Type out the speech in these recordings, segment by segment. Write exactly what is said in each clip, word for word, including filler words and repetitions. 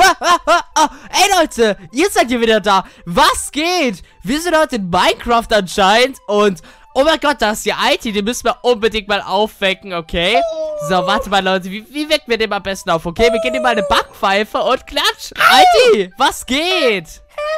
Ey Leute, ihr seid hier wieder da. Was geht? Wir sind heute in Minecraft anscheinend und oh mein Gott, da ist hier I T, den müssen wir unbedingt mal aufwecken, okay? So, warte mal Leute, wie, wie wecken wir den am besten auf, okay? Wir geben ihm mal eine Backpfeife und klatsch. I T, was geht? Hä?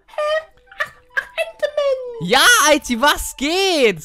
Hä? Ach, ach, Enderman. Ja, I T, was geht?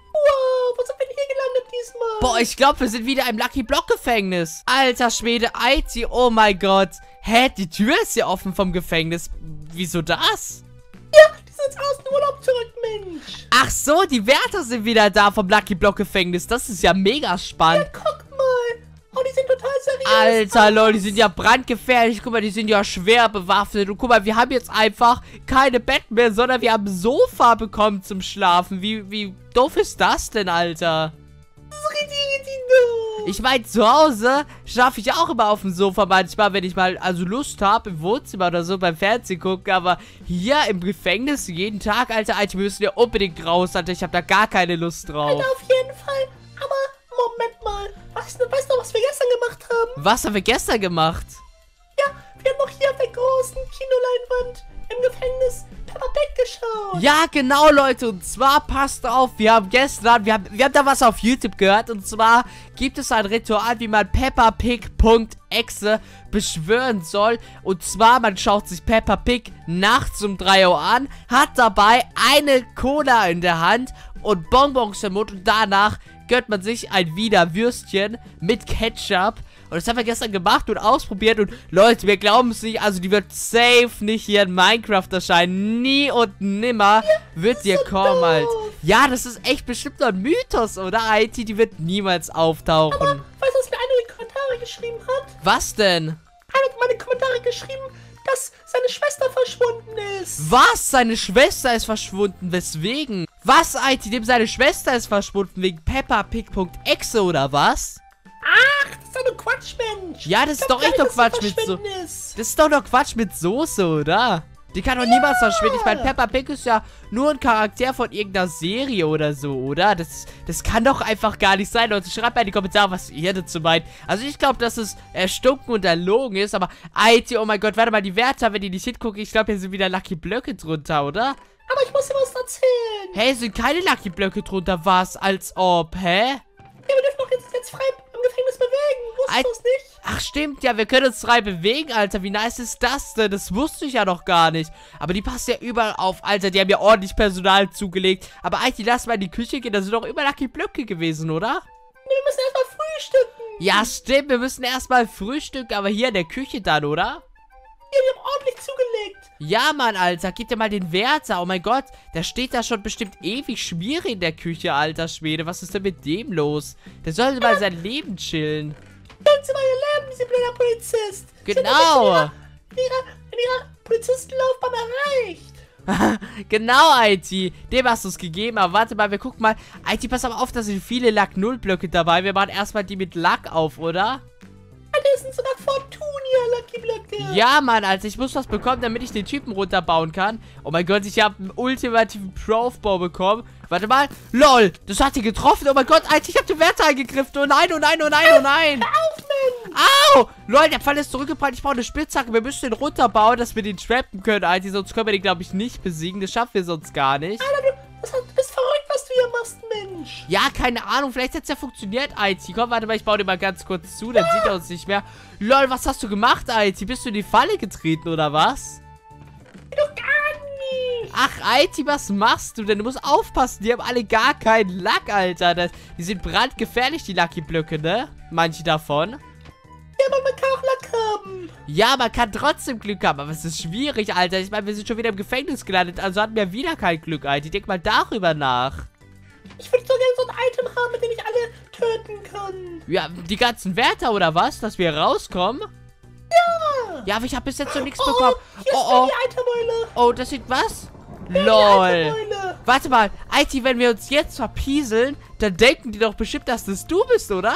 Wow, wo sind wir denn hier gelandet diesmal? Boah, ich glaube, wir sind wieder im Lucky Block Gefängnis. Alter Schwede, I T, oh mein Gott. Hä, die Tür ist hier offen vom Gefängnis. Wieso das? Ja, die sind jetzt aus dem Urlaub zurück, Mensch. Ach so, die Wärter sind wieder da vom Lucky Block Gefängnis. Das ist ja mega spannend. Ja, guck mal. Oh, die sind total seriös. Alter, Leute, die sind ja brandgefährlich. Guck mal, die sind ja schwer bewaffnet. Und guck mal, wir haben jetzt einfach keine Bett mehr, sondern wir haben ein Sofa bekommen zum Schlafen. Wie, wie doof ist das denn, Alter? Das ist richtig, richtig doof. Ich meine, zu Hause schlafe ich auch immer auf dem Sofa manchmal, wenn ich mal also Lust habe, im Wohnzimmer oder so beim Fernsehen gucken. Aber hier im Gefängnis jeden Tag, Alter, Alter, wir müssen ja unbedingt raus, Alter. Ich habe da gar keine Lust drauf. Alter, auf jeden Fall. Aber Moment mal. Weißt du, weißt du, was wir gestern gemacht haben? Was haben wir gestern gemacht? Ja, wir haben noch hier auf der großen Kinoleinwand im Gefängnis Peppa Pig geschaut. Ja, genau, Leute. Und zwar, passt auf, wir haben gestern, wir haben, wir haben da was auf YouTube gehört. Und zwar gibt es ein Ritual, wie man Peppa Pig Punkt exe beschwören soll. Und zwar, man schaut sich Peppa Pig nachts um drei Uhr an, hat dabei eine Cola in der Hand und Bonbons im Mund. Und danach gönnt man sich ein Wiener Würstchen mit Ketchup. Und das haben wir gestern gemacht und ausprobiert. Und Leute, wir glauben es nicht. Also die wird safe nicht hier in Minecraft erscheinen. Nie und nimmer wird sie hier kommen, halt. Ja, das ist echt bestimmt noch ein Mythos, oder? I T, die wird niemals auftauchen. Aber weißt du, was mir einer in die Kommentare geschrieben hat? Was denn? Einer hat meine Kommentare geschrieben, dass seine Schwester verschwunden ist. Was? Seine Schwester ist verschwunden. Weswegen? Was, I T? Dem seine Schwester ist verschwunden? Wegen Peppa Pig Punkt exe oder was? Ach, das ist doch nur Quatsch, Mensch. Ja, das Ich ist glaub doch echt gar doch nicht, Quatsch dass sie mit so. verschwunden ist. Das ist doch noch Quatsch mit Soße, oder? Die kann doch niemals verschwinden. Ich meine, Peppa Pig ist ja nur ein Charakter von irgendeiner Serie oder so, oder? Das, das kann doch einfach gar nicht sein, Leute. Schreibt mal in die Kommentare, was ihr dazu meint. Also ich glaube, dass es erstunken und erlogen ist, aber I T, oh mein Gott, warte mal, die Wärter, wenn die nicht hingucken, ich glaube, hier sind wieder Lucky Blöcke drunter, oder? Aber ich muss dir was erzählen. Hä, sind keine Lucky Blöcke drunter, was? Als ob, hä? Ja, wir dürfen doch jetzt, jetzt frei im Gefängnis bewegen. Wusstest du es nicht? Ach stimmt, ja, wir können uns frei bewegen, Alter. Wie nice ist das denn? Das wusste ich ja noch gar nicht. Aber die passt ja überall auf, Alter. Die haben ja ordentlich Personal zugelegt. Aber eigentlich, lass mal in die Küche gehen. Da sind doch immer Lucky Blöcke gewesen, oder? Nee, wir müssen erstmal frühstücken. Ja, stimmt. Wir müssen erstmal frühstücken. Aber hier in der Küche dann, oder? Ja, wir haben ordentlich zugelegt. Ja, Mann, Alter. Gib dir mal den Wärter. Oh mein Gott. Der steht da schon bestimmt ewig Schmiere in der Küche, alter Schwede. Was ist denn mit dem los? Der sollte mal sein Leben chillen. Hören Sie mal Ihr Leben, Sie blöder Polizist. Genau. Sie haben in ihrer, in ihrer Polizistenlaufbahn erreicht. Genau, I T. Dem hast du es gegeben. Aber warte mal, wir gucken mal. I T, pass aber auf, da sind viele Lack null Blöcke dabei. Wir machen erstmal die mit Lack auf, oder? Das sind sogar Fortunia Lucky Blöcke. Ja, Mann, Alter, ich muss was bekommen, damit ich den Typen runterbauen kann. Oh mein Gott, ich habe einen ultimativen Pro-Aufbau bekommen. Warte mal. LOL, das hat die getroffen. Oh mein Gott, Alter, ich habe den Wärter eingegriffen. Oh nein, oh nein, oh nein, oh nein. Hör auf, Mensch. Au! LOL, der Pfeil ist zurückgebrannt. Ich brauche eine Spitzhacke. Wir müssen den runterbauen, dass wir den trappen können, Alter. Sonst können wir den, glaube ich, nicht besiegen. Das schaffen wir sonst gar nicht. Alter, du, das, du bist verrückt, was du hier machst, Mensch. Ja, keine Ahnung. Vielleicht hat es ja funktioniert, I T. Komm, warte mal, ich baue den mal ganz kurz zu. Dann sieht er uns nicht mehr. LOL, was hast du gemacht, I T? Bist du in die Falle getreten, oder was? Doch gar nicht. Ach, I T, was machst du denn? Du musst aufpassen. Die haben alle gar keinen Lack, Alter. Das, die sind brandgefährlich, die Lucky Blöcke, ne? Manche davon. Ja, aber man kann auch Lack haben. Ja, man kann trotzdem Glück haben. Aber es ist schwierig, Alter. Ich meine, wir sind schon wieder im Gefängnis gelandet. Also hatten wir wieder kein Glück, I T. Denk mal darüber nach. Ich würde so gerne so ein Item haben, mit dem ich alle töten kann. Ja, die ganzen Wärter, oder was? Dass wir rauskommen? Ja. Ja, aber ich habe bis jetzt noch nichts Oh, bekommen. hier ist Oh, oh. die Itemmeule. Oh, das sieht was? Die LOL. Itemmeule. Warte mal, I T, wenn wir uns jetzt verpieseln, dann denken die doch bestimmt, dass das du bist, oder?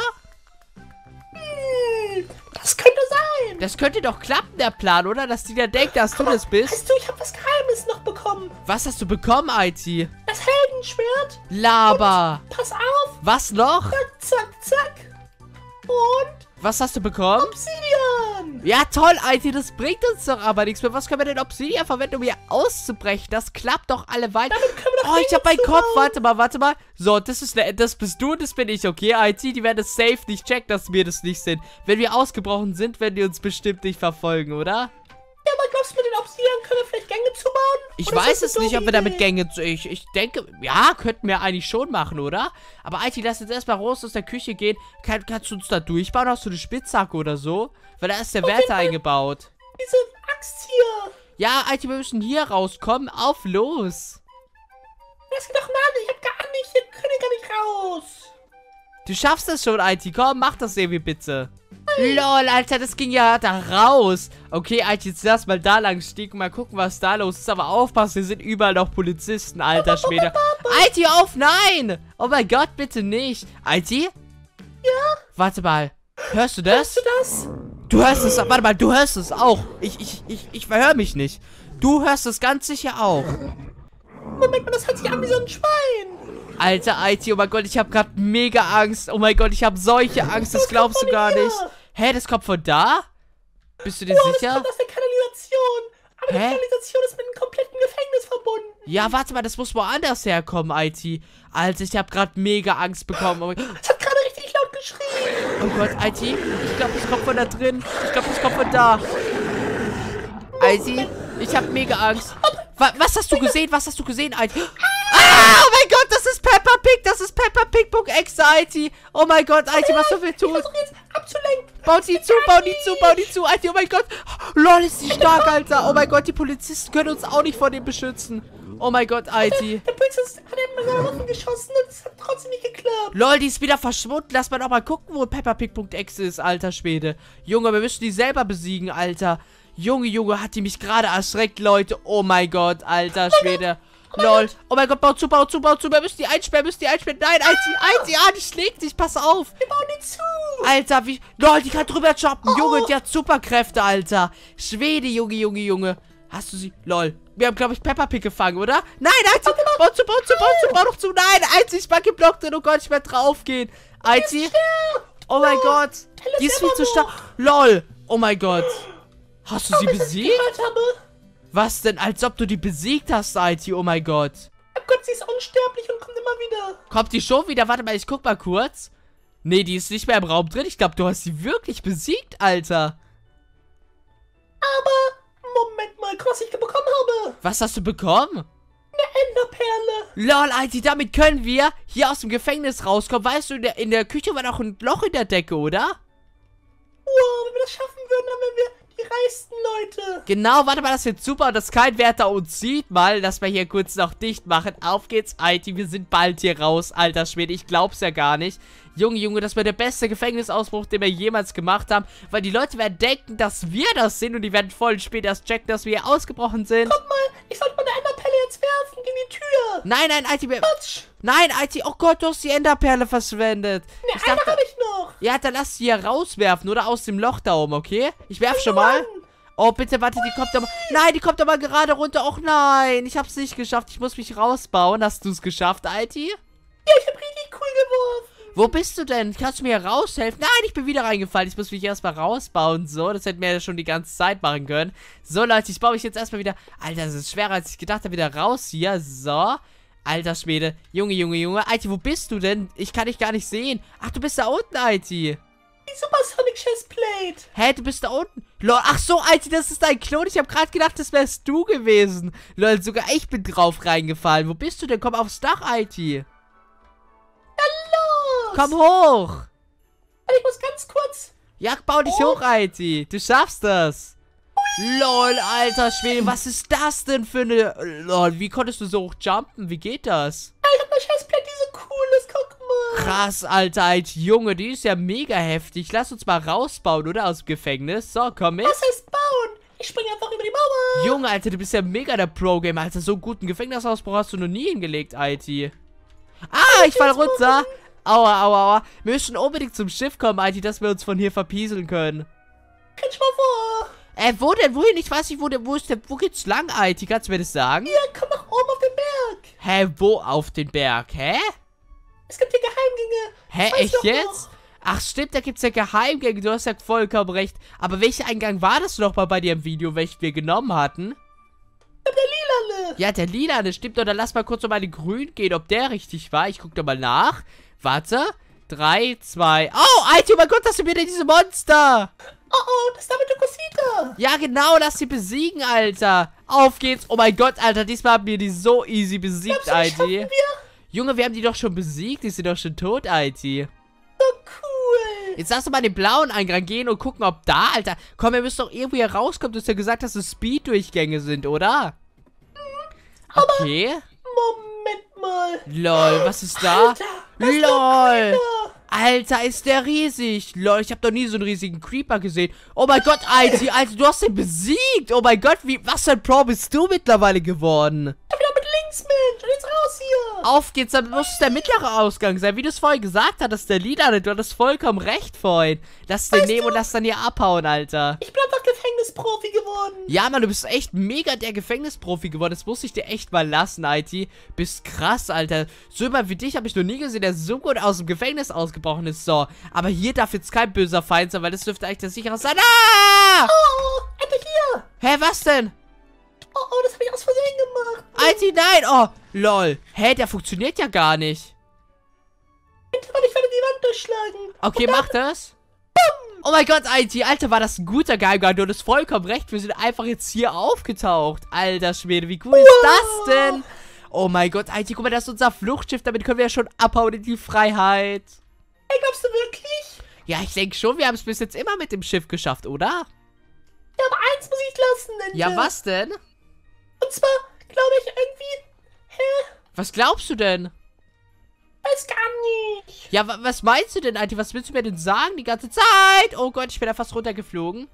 Hm, das könnte sein. Das könnte doch klappen, der Plan, oder? Dass die da denkt, dass du Aber, das bist. Weißt du, ich habe was Geheimes noch bekommen. Was hast du bekommen, I T? Das Heldenschwert. Laber. Pass auf. Was noch? Zack, zack, zack. Und Was hast du bekommen? Obsidian. Ja, toll, I T, das bringt uns doch aber nichts mehr. Was können wir denn Obsidian verwenden, um hier auszubrechen? Das klappt doch alle weiter. Damit können wir doch Oh, ich hab meinen Gänge Kopf. zubauen. Warte mal, warte mal. So, das ist ne, das bist du und das bin ich, okay? I T, die werden es safe nicht checken, dass wir das nicht sind. Wenn wir ausgebrochen sind, werden die uns bestimmt nicht verfolgen, oder? Ja, aber glaubst du, mit den Obsidian können wir vielleicht Gänge zubauen? Ich Oder ist weiß das es eine nicht, ob dumme wir damit Idee? Gänge zu. Ich, ich denke, ja, könnten wir eigentlich schon machen, oder? Aber I T, lass jetzt erstmal raus aus der Küche gehen. Kann, kannst du uns da durchbauen? Hast du eine Spitzhacke oder so? Weil da ist der Wärter eingebaut. Diese Axt hier. Ja, I T, wir müssen hier rauskommen. Auf los. Das geht doch mal nicht. Ich hab gar nicht. Wir können gar nicht raus. Du schaffst das schon, I T. Komm, mach das irgendwie bitte. Lol, Alter, das ging ja da raus. Okay, I T, jetzt lass mal da lang stiegen. Mal gucken, was da los ist. Aber aufpassen, hier sind überall noch Polizisten, alter Schwede. I T, auf, nein! Oh mein Gott, bitte nicht. I T? Ja? Warte mal. Hörst du das? Hörst du das? Du hörst es, warte mal, du hörst es auch. Ich, ich, ich, ich verhör mich nicht. Du hörst es ganz sicher auch. Moment mal, das hört sich an wie so ein Schwein. Alter, I T, oh mein Gott, ich habe gerade mega Angst. Oh mein Gott, ich habe solche Angst, das glaubst du gar nicht. Hä, das kommt von da? Bist du dir Oh, das sicher? kommt aus der Kanalisation. Aber die Hä? Kanalisation ist mit einem kompletten Gefängnis verbunden. Ja, warte mal, das muss woanders herkommen, I T. Alter, ich habe gerade mega Angst bekommen. Oh mein Gott, Es hat gerade richtig laut geschrien. oh Gott, I T, ich glaube, das kommt von da drin. Ich glaube, das kommt von da. I T, ich habe mega Angst. Wa was hast du gesehen? Was hast du gesehen, I T? Ah, oh mein Gott, das ist Peppa Pig. Das ist Peppa Pig.exe, I T. Oh mein Gott, I T, was sollen wir tun? Ich versuche jetzt abzulenken. Bau die zu, bau die zu, bau die zu, Alter, oh mein Gott. Lol, ist die stark, Alter. Oh mein Gott, die Polizisten können uns auch nicht vor dem beschützen. Oh mein Gott, I T. Der Polizist hat eben mit seiner Waffe geschossen und es hat trotzdem nicht geklappt. Lol, die ist wieder verschwunden. Lass mal doch mal gucken, wo Peppa Pig.exe ist, alter Schwede. Junge, wir müssen die selber besiegen, Alter. Junge, Junge, hat die mich gerade erschreckt, Leute. Oh mein Gott, alter Schwede. Lol. Oh mein Gott, bau zu, bau zu, bau zu. Wir müssen die einsperren, müssen die einsperren. Nein, I T, I T, ah, die schlägt sich, pass auf. Wir bauen die zu. Alter, wie... Lol, die kann drüber choppen. Oh. Junge, die hat Superkräfte, Alter. Schwede, Junge, Junge, Junge. Hast du sie... Lol. Wir haben, glaube ich, Peppa Pig gefangen, oder? Nein, I T, bau zu, bau zu, bau zu, bau doch zu. Nein, I T, ich mag geblockt und oh Gott, ich werde draufgehen. I T... Oh mein Gott. Die ist viel zu stark. Lol. Oh mein Gott. Hast du sie besiegt? Gehört habe. Was denn? Als ob du die besiegt hast, I T. Oh mein Gott. Oh Gott, sie ist unsterblich und kommt immer wieder. Kommt die schon wieder? Warte mal, ich guck mal kurz. Nee, die ist nicht mehr im Raum drin. Ich glaube, du hast sie wirklich besiegt, Alter. Aber, Moment mal, was ich bekommen habe. Was hast du bekommen? Eine Enderperle. Lol, I T, damit können wir hier aus dem Gefängnis rauskommen. Weißt du, in der, in der Küche war noch ein Loch in der Decke, oder? Wow, wenn wir das schaffen würden, dann wären wir die reichsten Leute. Genau, warte mal, das wird super, dass kein Wärter uns sieht. Mal, lass mal hier kurz noch dicht machen. Auf geht's, I T, wir sind bald hier raus, alter Schwede. Ich glaub's ja gar nicht. Junge, Junge, das wäre der beste Gefängnisausbruch, den wir jemals gemacht haben. Weil die Leute werden denken, dass wir das sind und die werden voll spät erst checken, dass wir hier ausgebrochen sind. Guck mal, ich sollte meine Enderperle jetzt werfen gegen die Tür. Nein, nein, I T, wir... Quatsch. Nein, I T, oh Gott, du hast die Enderperle verschwendet. Ne, Ich eine dachte, habe ich noch. ja, dann lass sie hier rauswerfen oder aus dem Loch da oben, okay? Ich werf schon mal. Oh, bitte, warte, die kommt aber... Nein, die kommt aber gerade runter. Och nein, ich hab's nicht geschafft. Ich muss mich rausbauen. Hast du's geschafft, I T? Ja, ich habe richtig cool geworfen. Wo bist du denn? Kannst du mir hier raushelfen? Nein, ich bin wieder reingefallen. Ich muss mich erstmal rausbauen. So, das hätten wir ja schon die ganze Zeit machen können. So, Leute, ich baue mich jetzt erstmal wieder... Alter, das ist schwerer, als ich gedacht habe. Wieder raus hier. So. Alter Schwede. Junge, Junge, Junge. I T, wo bist du denn? Ich kann dich gar nicht sehen. Ach, du bist da unten, I T. Die Supersonic Chestplate. Hä, du bist da unten? Lol, ach so, Alter, das ist dein Klon. Ich habe gerade gedacht, das wärst du gewesen. Lol, sogar ich bin drauf reingefallen. Wo bist du denn? Komm aufs Dach, I T. Los. Komm hoch. Aber ich muss ganz kurz. Ja, bau dich Oh. hoch, I T. Du schaffst das. Lol, alter Schwede, was ist das denn für eine... Lol, wie konntest du so hoch jumpen? Wie geht das? Ich hab eine Chestplate, die so cool ist. Guck mal. Krass, alter, alter Junge, die ist ja mega heftig. Lass uns mal rausbauen, oder? Aus dem Gefängnis. So, komm mit. Was heißt bauen? Ich springe einfach über die Mauer. Junge, Alter, du bist ja mega der Pro-Gamer. Alter, so einen guten Gefängnisausbruch hast du noch nie hingelegt, I T. Ah, ich fall runter. Aua, aua, aua. Wir müssen unbedingt zum Schiff kommen, I T, dass wir uns von hier verpieseln können. Kannst mal vor. Äh, wo denn? Wohin? Ich weiß nicht, wo der, wo ist der, wo geht's lang, I T? Kannst du mir das sagen? Hier, komm nach oben auf den Berg. Hä, wo auf den Berg? Hä? Es gibt hier Geheimgänge. Hä, Das weiß echt ich doch jetzt? noch. Ach stimmt, da gibt's ja Geheimgänge, du hast ja vollkommen recht. Aber welcher Eingang war das noch mal bei dir im Video, welchen wir genommen hatten? Der lilane. Ja, der lilane, stimmt. Oder lass mal kurz noch mal den grün gehen, ob der richtig war. Ich guck doch mal nach. Warte. drei, zwei. Oh, Alter, oh mein Gott, das sind wieder diese Monster. Oh, oh, das ist damit Kosita. Ja, genau, lass sie besiegen, Alter. Auf geht's. Oh mein Gott, Alter, diesmal haben wir die so easy besiegt, Alter. Junge, wir haben die doch schon besiegt. Die sind doch schon tot, Alter. So cool. Jetzt lass doch mal den blauen Eingang gehen und gucken, ob da, Alter. Komm, wir müssen doch irgendwie hier rauskommen. Du hast ja gesagt, dass es Speed-Durchgänge sind, oder? Okay. Moment mal. Lol, was ist da? Alter, das ist Lol. Alter, ist der riesig. Lol, ich habe noch nie so einen riesigen Creeper gesehen. Oh mein Gott, Alter, Alter, du hast den besiegt. Oh mein Gott, wie, was für ein Pro bist du mittlerweile geworden? Ich hab wieder mit links, Mensch. Und jetzt raus hier. Auf geht's, dann muss es der mittlere Ausgang sein. Wie du es vorhin gesagt hattest, der Lila, du hattest vollkommen recht vorhin. Lass den Weißt nehmen du? und lass dann hier abhauen, Alter. Ich bin einfach Gefängnisprofi geworden. Ja, Mann, du bist echt mega der Gefängnisprofi geworden. Das muss ich dir echt mal lassen, I T. Bist krass, Alter. So jemand wie dich habe ich noch nie gesehen, der so gut aus dem Gefängnis ausgebrochen ist. So, aber hier darf jetzt kein böser Feind sein, weil das dürfte eigentlich der sichere sein. Ah! Oh, Alter, hier. Hä, was denn? Oh, oh, das habe ich aus Versehen gemacht. I T, nein. Oh, lol. Hä, der funktioniert ja gar nicht. Ich werde die Wand durchschlagen. Okay, mach das. Oh mein Gott, I T, Alter, war das ein guter Geheimgang. Du hast vollkommen recht. Wir sind einfach jetzt hier aufgetaucht. Alter Schwede, wie cool ist das denn? Oh mein Gott, I T, guck mal, das ist unser Fluchtschiff. Damit können wir ja schon abhauen in die Freiheit. Hey, glaubst du wirklich? Ja, ich denke schon, wir haben es bis jetzt immer mit dem Schiff geschafft, oder? Ja, aber eins muss ich lassen, Ninja. Ja, was denn? Und zwar glaube ich irgendwie... Hä? Was glaubst du denn? Weiß gar nicht. Ja, wa was meinst du denn, Alter? Was willst du mir denn sagen die ganze Zeit? Oh Gott, ich bin da fast runtergeflogen.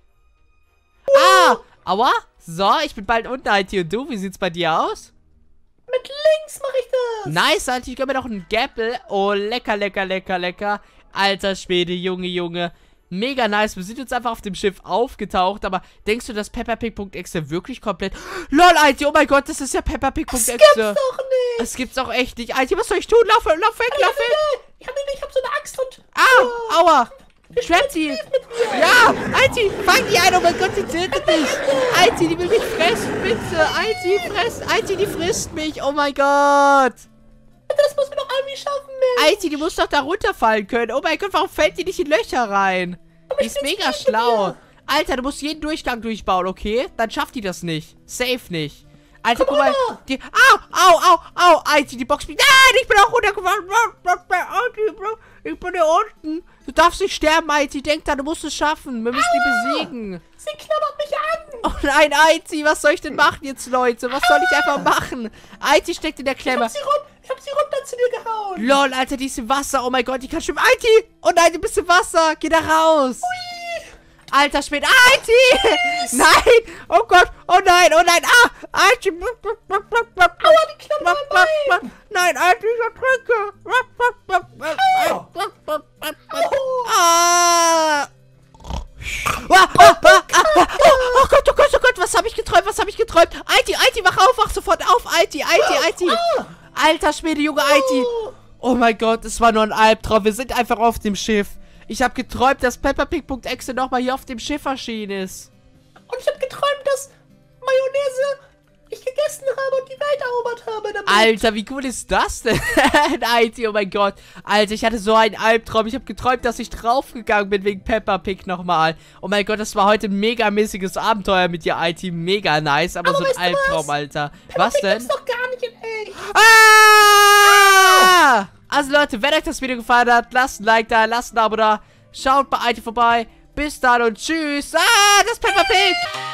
Oh. Ah, aua. So, ich bin bald unten, I T. Und du, wie sieht's bei dir aus? Mit links mache ich das. Nice, Alter. Ich gönn mir noch einen Gapple. Oh, lecker, lecker, lecker, lecker. Alter Schwede, Junge, Junge. Mega nice. Wir sind jetzt einfach auf dem Schiff aufgetaucht. Aber denkst du, dass Pepperpig.exe wirklich komplett... LOL, I T, oh mein Gott, das ist ja Pepperpig.exe. Das gibt's doch nicht. Das gibt's auch echt nicht. I T, was soll ich tun? Lauf, lauf weg, lauf weg. Ich hab, ich hab so eine Axt und... Ah, aua. Schwemmt sie. Ja, I T, fang die ein. Oh mein Gott, die tötet mich. I T, die will mich fressen, bitte. I T, fress. I T, die frisst mich. Oh mein Gott. Das muss man doch irgendwie schaffen, Mensch. I T, die muss doch da runterfallen können. Oh mein Gott, warum fällt die nicht in Löcher rein? Die ist mega schlau. Alter, du musst jeden Durchgang durchbauen, okay? Dann schafft die das nicht. Safe nicht. Alter, guck mal. Die, au, au, au, au. I T, die Box. Nein, ich bin auch runtergefallen. Ich bin hier unten. Du darfst nicht sterben, I T. Denk da, du musst es schaffen. Wir müssen die besiegen. Sie knabbert mich an. Oh nein, I T, was soll ich denn machen jetzt, Leute? Was soll ich einfach machen? I T steckt in der Klemme. Ich hab sie, run ich hab sie runter zu dir gehauen. Lol, Alter, die ist im Wasser. Oh mein Gott, die kann schwimmen. I T! Oh nein, du bist im Wasser. Geh da raus. Ui. Alter, spät. I T! Nein! Oh Gott! Oh nein! Oh nein! Ah! I T! Aua, die knabbert mein Bein. Nein, I T, ich ertrinke! Ah! Ah, ah, ah, ah, ah, oh Gott, oh Gott, oh Gott, was habe ich geträumt, was habe ich geträumt? I T, I T, wach auf, wach sofort auf, I T, I T, I T. Alter Schwede, Junge, I T. Oh mein Gott, es war nur ein Albtraum, wir sind einfach auf dem Schiff. Ich habe geträumt, dass Pepperpig.exe nochmal hier auf dem Schiff erschienen ist. Und ich habe geträumt, dass Mayonnaise ich gegessen habe und die Welt erobert habe damit. Alter, wie cool ist das denn? I T, oh mein Gott. Alter, ich hatte so einen Albtraum. Ich habe geträumt, dass ich draufgegangen bin wegen Pepperpig nochmal. Oh mein Gott, das war heute ein megamäßiges Abenteuer mit dir, I T. Mega nice, aber, aber so ein Albtraum, was? Alter. Was denn? Das doch gar nicht in echt. Ah! Also Leute, wenn euch das Video gefallen hat, lasst ein Like da, lasst ein Abo da. Schaut bei I T vorbei. Bis dann und tschüss. Ah, das Pepperpig.